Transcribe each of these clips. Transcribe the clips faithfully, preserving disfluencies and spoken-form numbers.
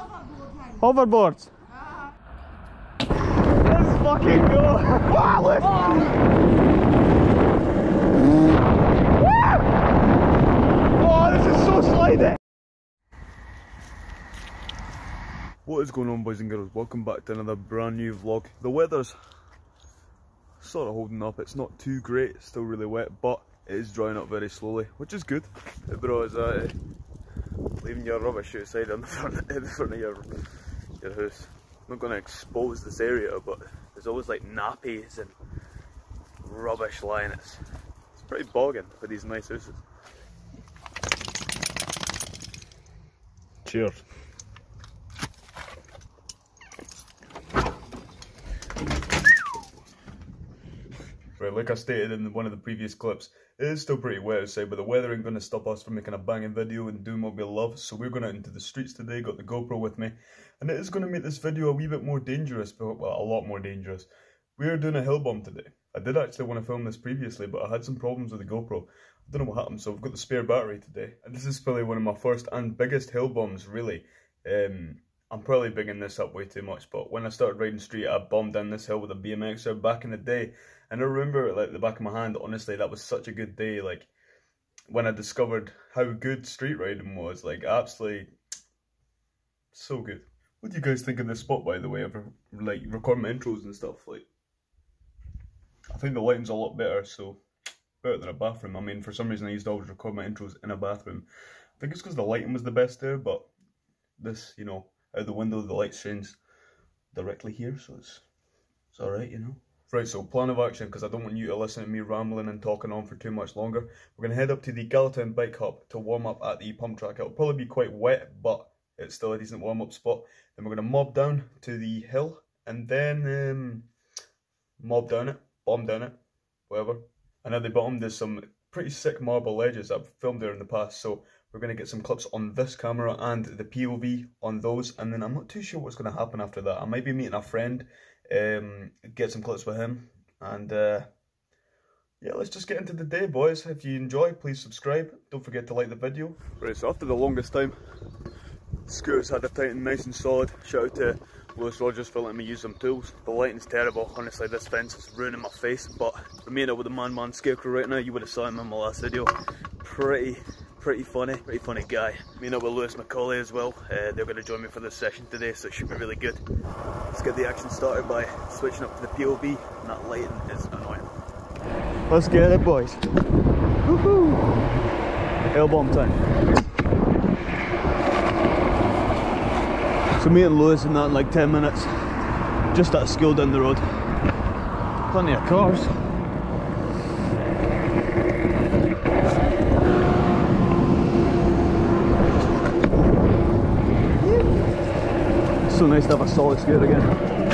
Hoverboards. Let's fucking go. Wow, let's... Oh, this is so slidey. What is going on, boys and girls? Welcome back to another brand new vlog. The weather's sort of holding up. It's not too great, it's still really wet, but it is drying up very slowly, which is good. Bro, is uh, leaving your rubbish outside on the front, in the front of your, your house. I'm not going to expose this area, but there's always like nappies and rubbish lying. It's, it's pretty bogging for these nice houses. Cheers. Right, like I stated in one of the previous clips, it is still pretty wet outside, but the weather ain't going to stop us from making a banging video and doing what we love. So we're going out into the streets today, got the GoPro with me, and it is going to make this video a wee bit more dangerous, but well, a lot more dangerous. We are doing a hill bomb today. I did actually want to film this previously, but I had some problems with the GoPro. I don't know what happened, so I've got the spare battery today. And this is probably one of my first and biggest hill bombs, really. Um, I'm probably bigging this up way too much, but when I started riding street, I bombed down this hill with a B M X back in the day. And I remember it like the back of my hand. Honestly, that was such a good day. Like, when I discovered how good street riding was, like, absolutely so good. What do you guys think of this spot, by the way? I've like recording my intros and stuff. Like, I think the lighting's a lot better, so better than a bathroom. I mean, for some reason I used to always record my intros in a bathroom. I think it's because the lighting was the best there, but this, you know, out the window the light shines directly here, so it's it's all right, you know. Right, so plan of action, because I don't want you to listen to me rambling and talking on for too much longer. We're going to head up to the Galatown Bike Hub to warm up at the pump track. It'll probably be quite wet, but it's still a decent warm up spot. Then we're going to mob down to the hill, and then um, mob down it, bomb down it, whatever. And at the bottom there's some pretty sick marble ledges I've filmed there in the past, so we're going to get some clips on this camera and the P O V on those, and then I'm not too sure what's going to happen after that. I might be meeting a friend, um, get some clips with him, and uh, yeah, let's just get into the day, boys. If you enjoy, please subscribe. Don't forget to like the video. Right, so after the longest time, scooter's had a tighten nice and solid. Shout out to Lewis Rogers for letting me use some tools. The lighting's terrible. Honestly, this fence is ruining my face, but we're meeting up with the Man Man Scarecrow right now. You would have saw him in my last video. Pretty... Pretty funny, pretty funny guy. Meeting up with Lewis McCauley as well. Uh, they're going to join me for this session today, so it should be really good. Let's get the action started by switching up to the P O V, and that lighting is annoying. Let's get it, boys. Woohoo! Hill bomb time. So me and Lewis in that in like ten minutes. Just at a school down the road. Plenty of cars. So nice to have a solid scooter again.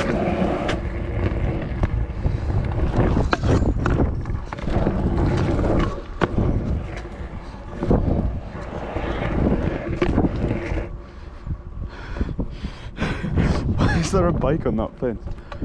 Why is there a bike on that fence?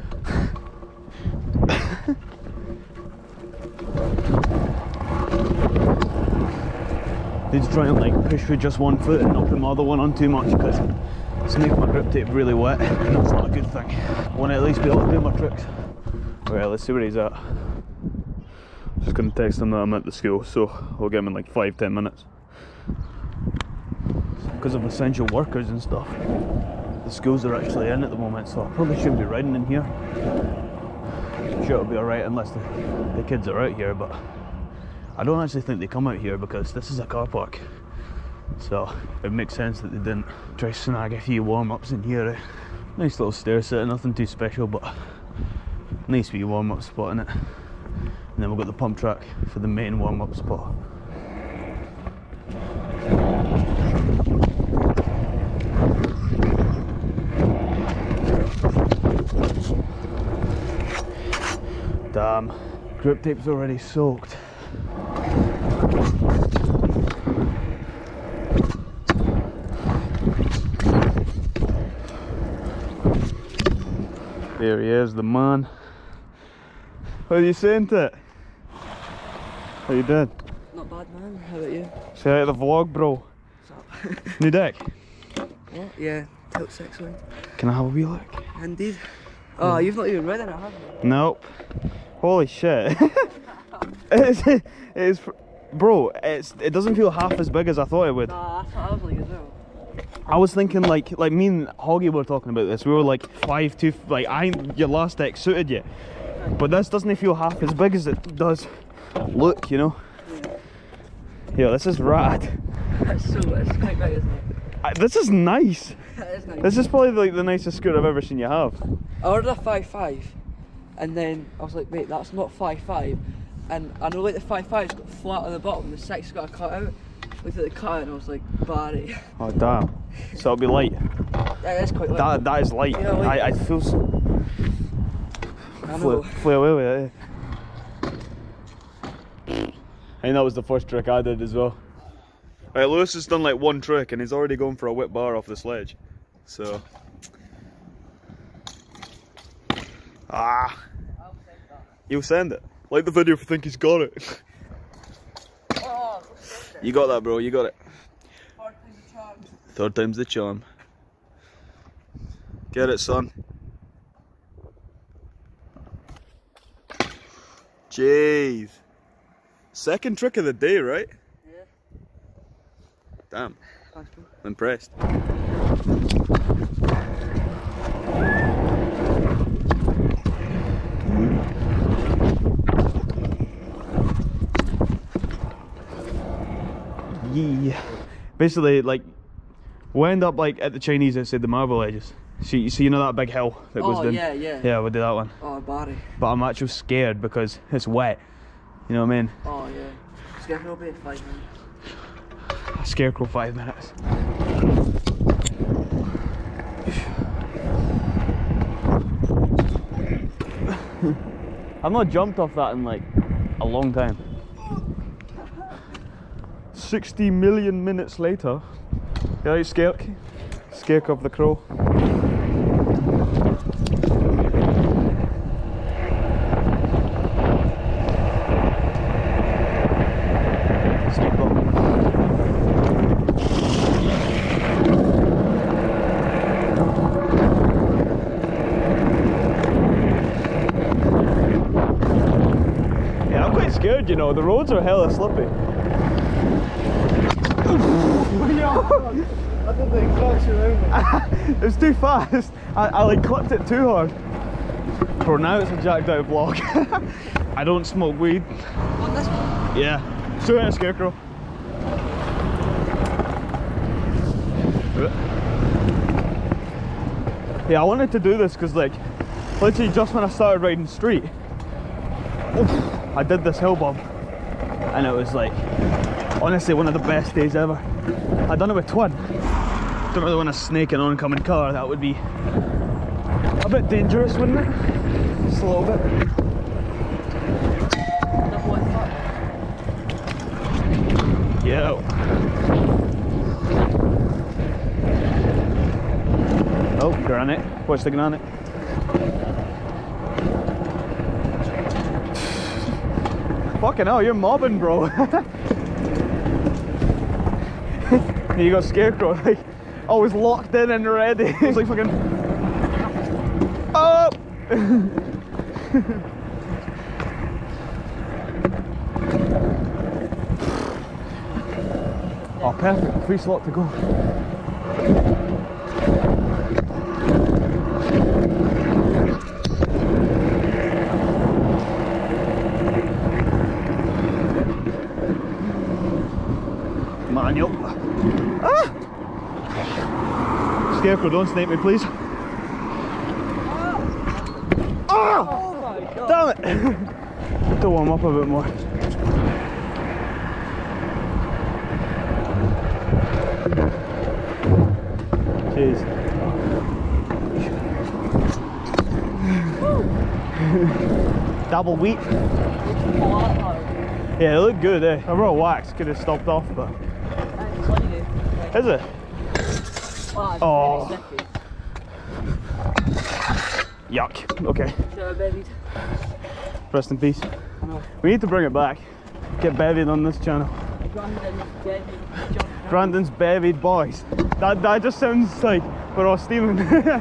Need to try and like push with just one foot and not put my other one on too much, because it's making my grip tape really wet, and that's not a good thing. I want to at least be able to do my tricks. Alright, let's see where he's at. Just going to text him that I'm at the school, so I'll get him in like five to ten minutes. Because of essential workers and stuff, the schools are actually in at the moment, so I probably shouldn't be riding in here. I'm sure it'll be alright unless the, the kids are out here, but I don't actually think they come out here because this is a car park. So it makes sense that they didn't try to snag a few warm-ups in here. Eh? Nice little stair set, nothing too special, but nice wee warm-up spot in it. And then we've got the pump track for the main warm-up spot. Damn, grip tape's already soaked. There he is, the man. What are you saying to it? How you doing? Not bad, man. How about you? Say out of the vlog, bro. What's up? New deck? What? Yeah, Tilt six wide. Can I have a wee look? Indeed. Oh, you've not even read it, have you? Nope. Holy shit. it's, it's, bro, it's, it doesn't feel half as big as I thought it would. Nah, that's what I was like as well. I was thinking like, like me and Hoggy were talking about this. We were like five two, like I your last deck suited you, but this doesn't feel half as big as it does look, you know. Yeah, this is rad. It's so, it's quite big, isn't it? I, this is nice. It is nice. This is probably like the nicest scooter I've ever seen you have. I ordered a five five, and then I was like, wait, that's not five five, and I know like the five five's got flat on the bottom, the six got a cut out. Looked at the cut and I was like, Barry. Oh damn. So it'll be light. Yeah, it's quite light. That that is light. Yeah, like, I I feel. So... I Flew, know. flew away with it. I think that was the first trick I did as well. Right, Lewis has done like one trick and he's already going for a whip bar off the sledge. So. Ah. I'll send that. You'll send it. Like the video if you think he's got it. Oh, You got that, bro. You got it. Third time's the charm. Third time's the charm. Get it, son. Jeez. Second trick of the day, right? Yeah. Damn. Thanks, bro. I'm impressed. Yeah. Basically, like, we end up like at the Chinese outside the Marble Edges. So you see, you know that big hill that goes Oh, down? yeah, yeah. Yeah, we do that one. Oh, Barry. But I'm actually scared because it's wet. You know what I mean? Oh, yeah. Scarecrow will be in five minutes. Scarecrow five minutes. I've not jumped off that in like a long time. sixty million minutes later. Yeah, right, Scarek. Scarek of the Crow. Yeah, I'm quite scared, you know, the roads are hella slippy. I did the exact same. It was too fast. I, I like clipped it too hard. For now it's a jacked out vlog. I don't smoke weed. On this one? Yeah. Straight out of Scarecrow. Yeah, I wanted to do this because like literally just when I started riding street, oof, I did this hill bump and it was like honestly one of the best days ever. I'd done it with Twin. Don't really want to snake an oncoming car, that would be a bit dangerous, wouldn't it? Just a little bit. Yeah. Oh, granite. Watch the granite. Fucking hell, you're mobbing, bro. You got Scarecrow, like, always locked in and ready. It's like fucking... Oh! Oh, perfect. Free slot to go. Manual. Ah! Scarecrow, don't snake me, please. Ah! Oh my god. Damn it! Have to warm up a bit more. Jeez. Double wheat. Yeah, they look good, eh? A raw wax could have stopped off, but. Is it? Oh. Yuck. Okay. Rest in peace. We need to bring it back. Get bevied on this channel. Brandon's bevied boys. That that just sounds like we're all steaming.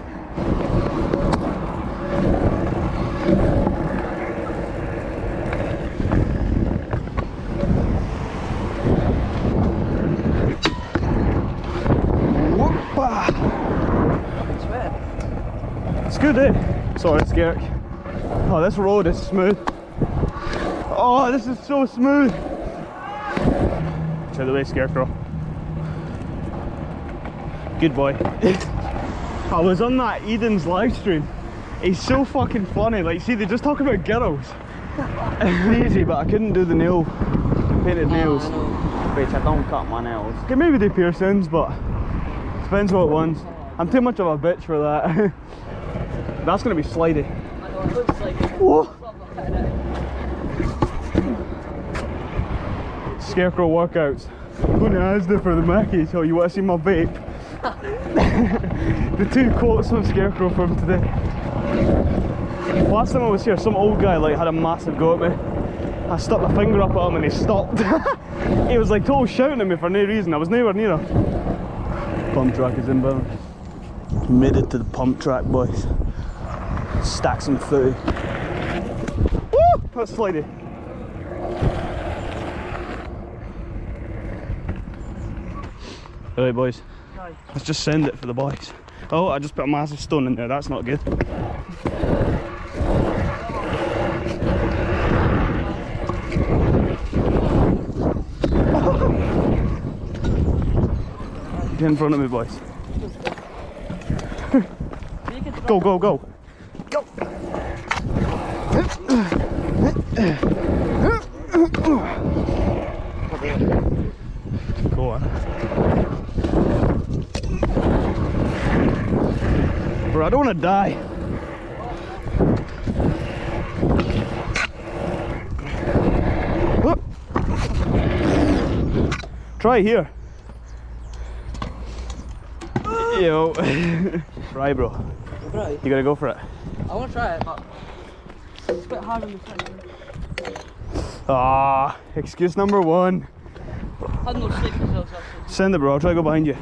It's good, eh? Sorry, Skerrick. Oh, this road is smooth. Oh, this is so smooth. Out of the way, Scarecrow. Good boy. I was on that Eden's live stream. He's so fucking funny. Like, see, they just talk about girls. Easy, but I couldn't do the nail, painted nails. Which I don't cut my nails. Can maybe do piercings, but depends what ones. I'm too much of a bitch for that. That's gonna be slidey. I know, it looks like it. Whoa. Scarecrow workouts. I'm going to Asda for the Mackie, so you want to see my vape? The two quotes from Scarecrow from today. Last time I was here, some old guy like had a massive go at me. I stuck my finger up at him and he stopped. He was like total shouting at me for no reason. I was nowhere near him. Pump track is inbound. Made it to the pump track, boys. Stack some food. Woo! That's slidey. Alright, boys. Nice. Let's just send it for the boys. Oh, I just put a massive stone in there. That's not good. Get in front of me, boys. Go, go, go. Go. Go on. Bro, I don't want to die. Whoop. Try here. Yo. Try, bro. Right. You gotta go for it. I want to try it, but it's a bit hard on the front. Ah, excuse number one. I had no sleep as well, so that's Send it, bro. I'll try to go behind you.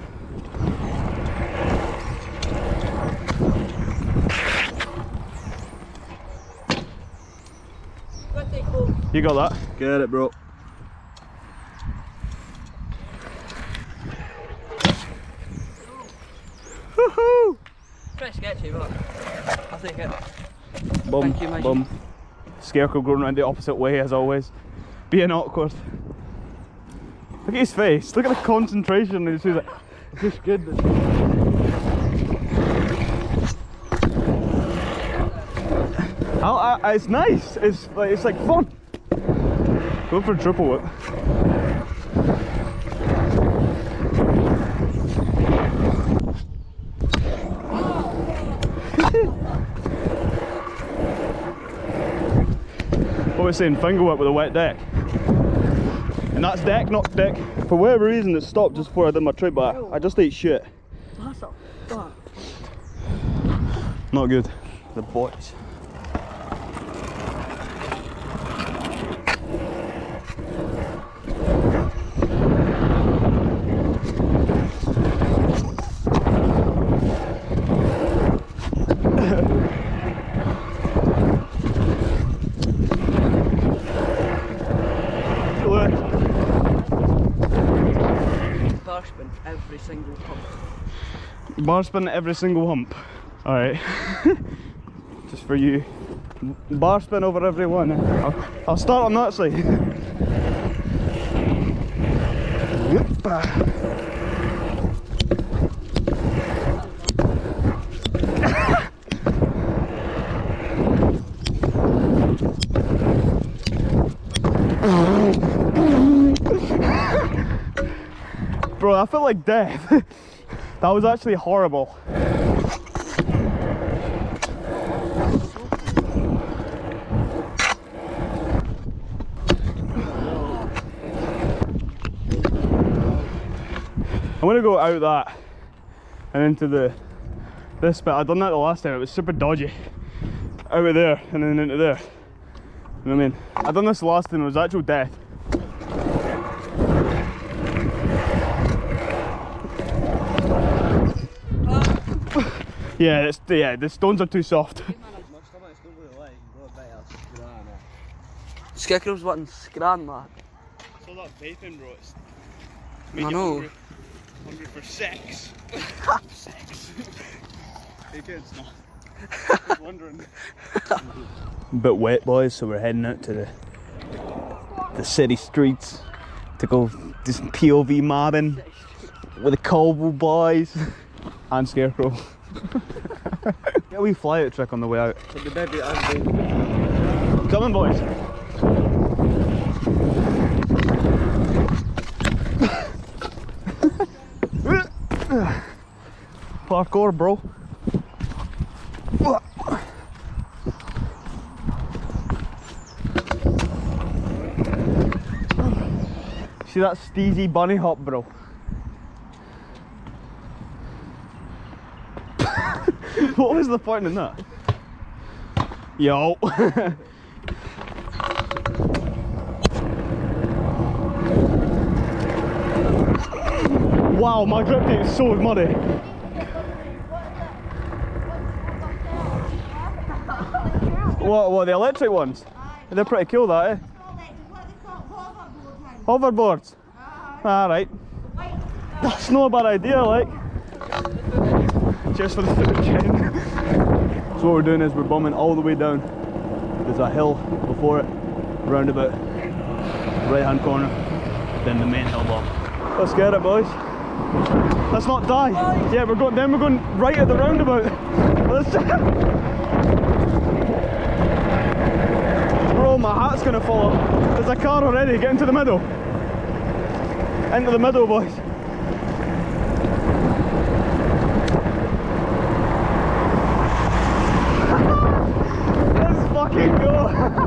You got that? Get it, bro. Woohoo! pretty sketchy, but I'll take it. Bum, Thank you, Mikey. bum. Scarecrow going around the opposite way as always. Being awkward. Look at his face. Look at the concentration. He's like, it's just good. I, I, it's nice. It's like it's like fun. Go for a triple whip. What we're saying, finger whip with a wet deck. And that's deck, not deck. For whatever reason it stopped just before I did my trip, but I, I just ate shit. That's a fuck. Not good. The boys. Bar spin every single pump. Bar spin every single hump. Alright. Just for you. Bar spin over every one. I'll, I'll start on that side. Yep. Bro, I felt like death. That was actually horrible. I'm gonna go out that and into the this bit. I done that the last time. It was super dodgy. Out of there and then into there. You know what I mean? I done this the last time. It was actual death. Yeah, it's, yeah, the stones are too soft. Scarecrow's wanting scran, man. So that vaping, bro, it's I know. Hungry, hungry for sex. Sex. Hey kids, no. Just wondering. Bit wet, boys, so we're heading out to the the city streets to go do some P O V mobbing with the Colville boys and Scarecrow. Get a wee fly out trick on the way out. Come on, boys. Parkour, bro. See that steezy bunny hop, bro? What was the point in that? Yo. Wow, my grip is so muddy. What, what, the electric ones? They're pretty cool, that, eh? Hoverboards? Alright. That's not a bad idea, like. Just for the food chain. So what we're doing is we're bombing all the way down. There's a hill before it, roundabout, right hand corner, then the main hill bomb. Let's get it, boys. Let's not die. Yeah, we're going. Then we're going right at the roundabout. Let's. Bro, my hat's gonna fall off. There's a car already. Get into the middle. Into the middle, boys. Let's fucking go.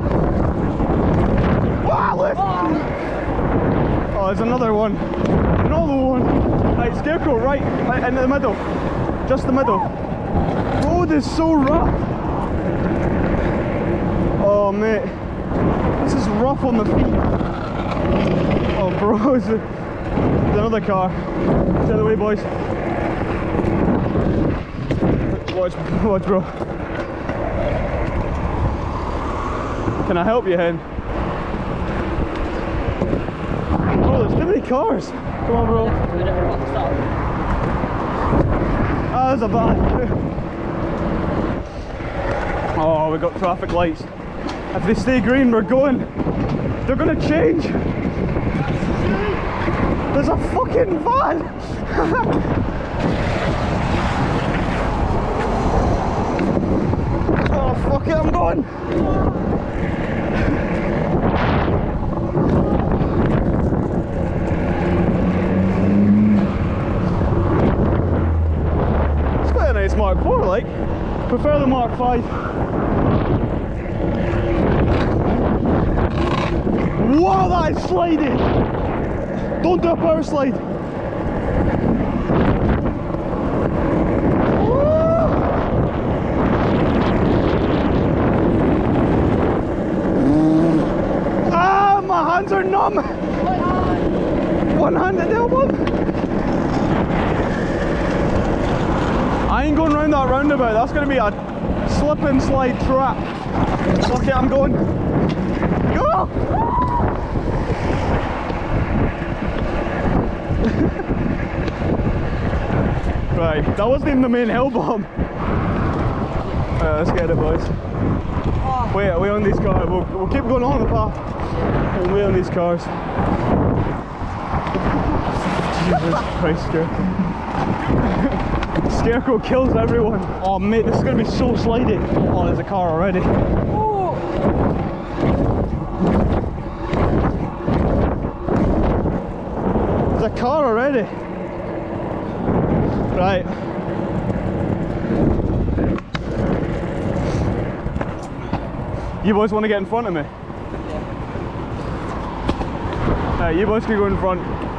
Wow, lift. Oh, there's another one. Another one. Right, Scarecrow, right, right into the middle. Just the middle. Road is so rough. Oh, mate. This is rough on the feet. Oh, bro. There's another car. Get out of the way, boys. Watch, watch, bro. Can I help you, hen? Oh, there's too many cars. Come on, bro. Ah, there's a van. Oh, we got traffic lights. If they stay green, we're going. They're gonna change. There's a fucking van. Oh, fuck it, I'm going. It's Mark four, like. Prefer the Mark five. Wow, that is sliding! Don't do a power slide. Woo! Ah, my hands are numb. One-handed elbow. I ain't going round that roundabout, that's going to be a slip and slide trap. Fuck it, I'm going. Go! Right, that wasn't even the main hill bomb. Alright, let's get it, boys. Wait, wait on these cars. We'll, we'll keep going on the path. We'll wait on these cars. Jesus Christ, Scarecrow. Scarecrow kills everyone. Oh mate, this is going to be so slidey. Oh, there's a car already. Oh. There's a car already. Right. You boys want to get in front of me? Yeah. Right, you boys can go in front.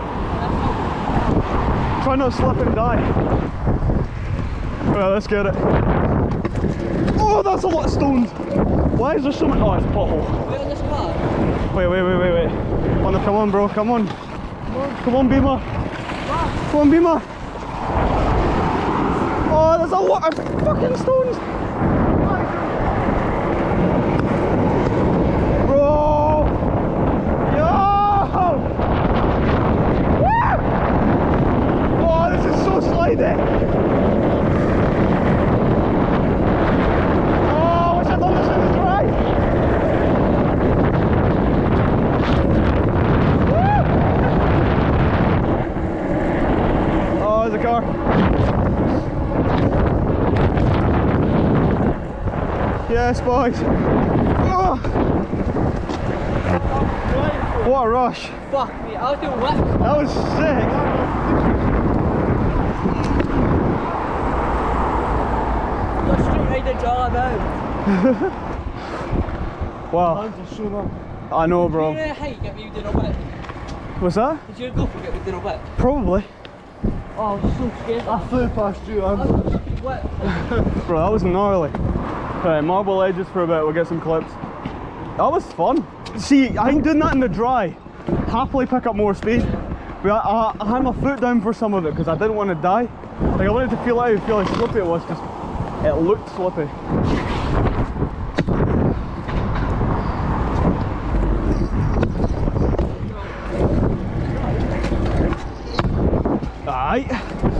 Try not to slip and die. Right, let's get it. Oh, that's a lot of stones. Why is there so much? Oh, it's a pothole. Wait on this car. Wait, wait, wait, wait, wait. On the, come on, bro. Come on. Come on, come on Beamer. Come on, Beamer. Oh, there's a a lot of fucking stones. Bro! Yo! Woo! Oh, this is so slidey. Oh, I wish I'd done this in the drive. Woo! Oh, there's a car. Yes, boys. Oh. What a rush. Fuck me, I was doing whips. That was sick. What street riding's all about? Wow. Hands are so up. I know, Did bro. you know how you get me doing a whip? What's that? Did you go for get me doing a whip? Probably. Oh, I was so scared. I flew past you, I I'm. was a fucking whip. Bro, that was gnarly. Right, marble edges for a bit, we'll get some clips. That was fun. See, I think doing that in the dry, happily pick up more speed. But I, I, I had my foot down for some of it because I didn't want to die. Like I wanted to feel out, feel how slippy it was because it looked slippy. Aye.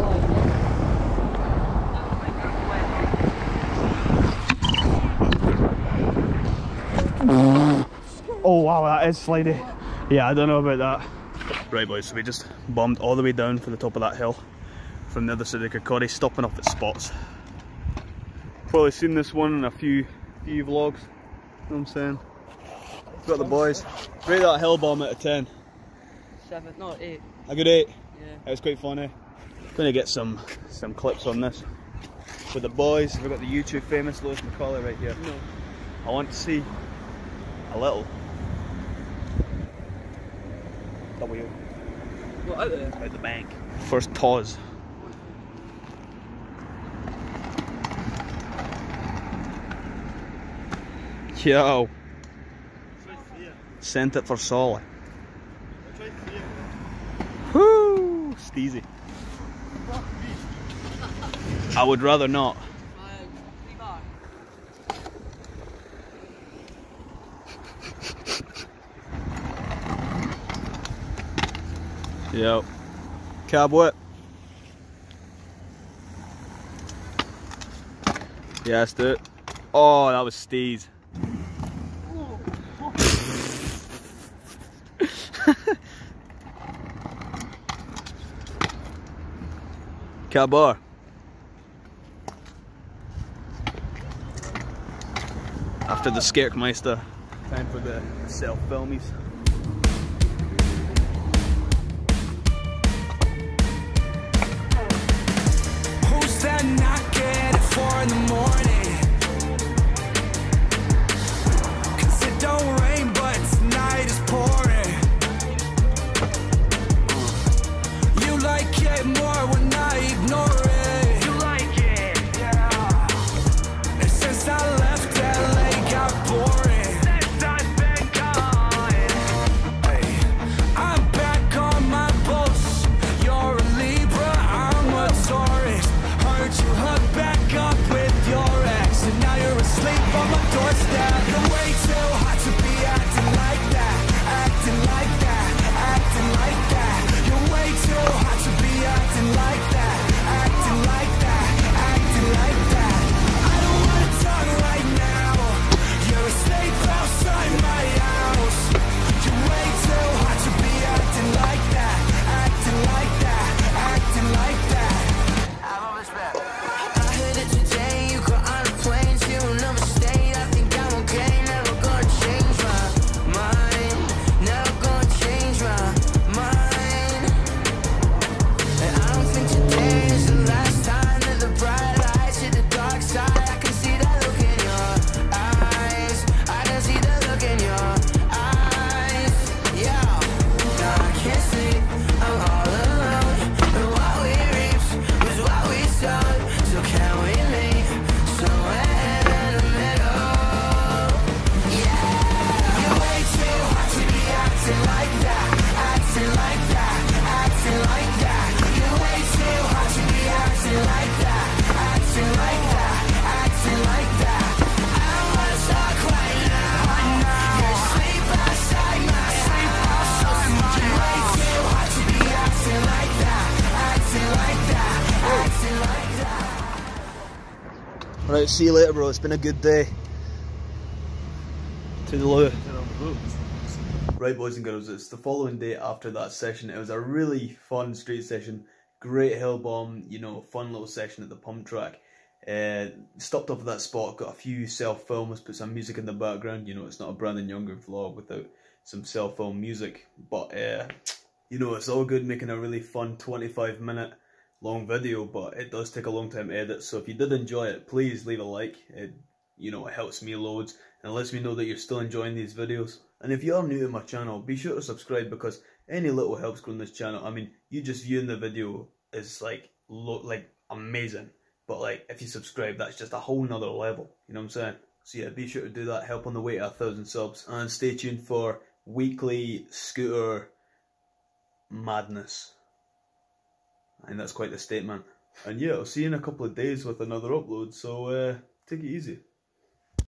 Oh wow, that is slidey. Yeah, I don't know about that. Right boys, so we just bombed all the way down from the top of that hill from the other side of Kirkcaldy, stopping off at spots. Probably seen this one in a few few vlogs, you know what I'm saying? Got the boys. Rate that hill bomb out of ten. Seven, no, eight. A good eight? Yeah. It was quite funny. Gonna get some some clips on this with the boys. We've got the YouTube famous Lewis McCauley right here. No. I want to see a little W What, out there? out the bank. First pause. Yo. Sent it for Solly. Whoo! Steezy. I would rather not. Three bar. Yo. Cab whip. Yeah, let's do it. Oh, that was Steez. Cab bar. After the Skerkmeister, time for the self-filmies. Who's that knocking at four in the morning? Cause it don't rain, but tonight is pouring. You like it more when I ignore it. You like it, yeah. And since I left L A, got boring. Since I've been gone, hey, I'm back on my boats. You're a Libra, I'm a Taurus. Heard you hook back up with your Right, see you later, bro. It's been a good day. To the loo. Right, boys and girls, it's the following day after that session. It was a really fun street session, great hill bomb, you know, fun little session at the pump track. Uh, stopped off at that spot, got a few self-films, put some music in the background. You know, it's not a Brandon Younger vlog without some self-film music. But, uh, you know, it's all good making a really fun twenty-five minute long video, but it does take a long time to edit. So if you did enjoy it, please leave a like. It, you know, it helps me loads and lets me know that you're still enjoying these videos. And if you are new to my channel, be sure to subscribe, because any little helps growing this channel. I mean, you just viewing the video is like, lo like amazing. But like, if you subscribe, that's just a whole nother level. You know what I'm saying? So yeah, be sure to do that. Help on the way to a thousand subs. And stay tuned for weekly scooter madness. I think that's quite the statement. And yeah, I'll see you in a couple of days with another upload. So uh, take it easy.